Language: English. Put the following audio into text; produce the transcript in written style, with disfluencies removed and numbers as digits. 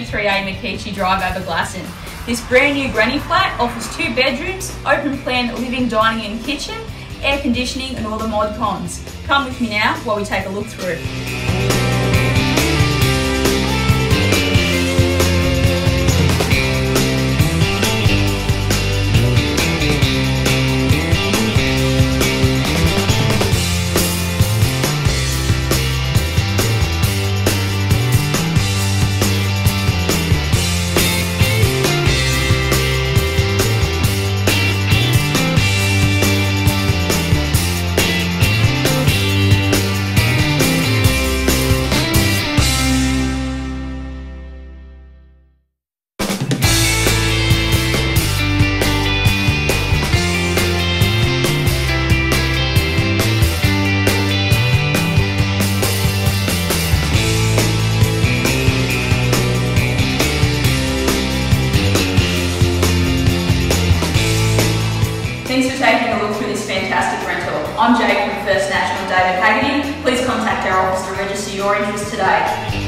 33A Mckeachies Drive, Aberglasslyn. This brand new granny flat offers 2 bedrooms, open plan living, dining and kitchen, air conditioning and all the mod cons. Come with me now while we take a look through. Thanks for taking a look through this fantastic rental. I'm Jake from First National Mckeachies. Please contact our office to register your interest today.